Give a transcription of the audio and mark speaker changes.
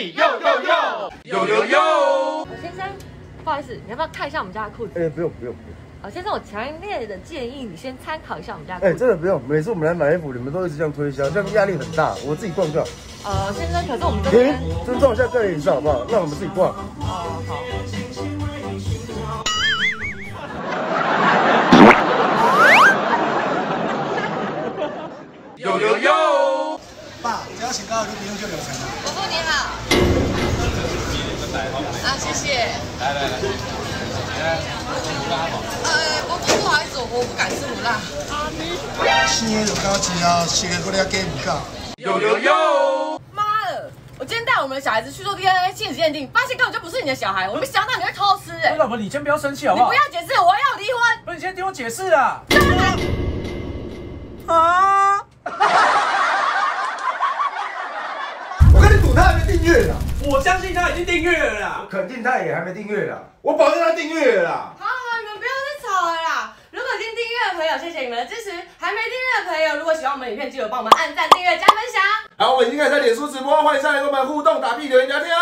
Speaker 1: 力，呦呦呦，呦呦呦。
Speaker 2: 先生，不好意思，你要不要看一下我们家的裤子？
Speaker 3: 不用。
Speaker 2: 先生，我强烈的建议你先参考一下我们家的裤子。
Speaker 3: 真的不用，每次我们来买衣服，你们都一直这样推销，这样压力很大。我自己逛就好。
Speaker 2: 先生，可是我们这边
Speaker 3: 尊重一下个人隐私好不好？让我们自己逛。
Speaker 2: 好。
Speaker 1: 呦呦呦！
Speaker 4: 爸，只要请高额就不用就流程了。
Speaker 5: 伯父你好。啊，谢谢。来。伯父不好意思，我不敢吃胡辣。
Speaker 4: 生的就高级啊，食的搁了加唔够。
Speaker 1: 呦呦呦！
Speaker 2: 妈的！我今天带我们的小孩子去做 DNA 亲子鉴定，发现根本就不是你的小孩，我没想到你会偷吃
Speaker 6: 老婆，你先不要生气好不好？
Speaker 2: 你不要解释，我要离婚。
Speaker 6: 不是，你先听我解释啊。
Speaker 3: 我跟你赌，他还没订阅呢。
Speaker 6: 我相信他已经订阅了啦。
Speaker 3: 肯定他也还没订阅啦。我保证他订阅了啦。
Speaker 2: 好，你们不要再吵了啦！如果已经订阅的朋友，谢谢你们的支持；还没订阅的朋友，如果喜欢我们影片，记得帮我们按赞、订阅、加分享。
Speaker 3: 好，我们已经开始在脸书直播，欢迎上来跟我们互动、打屁、留言、聊天哦。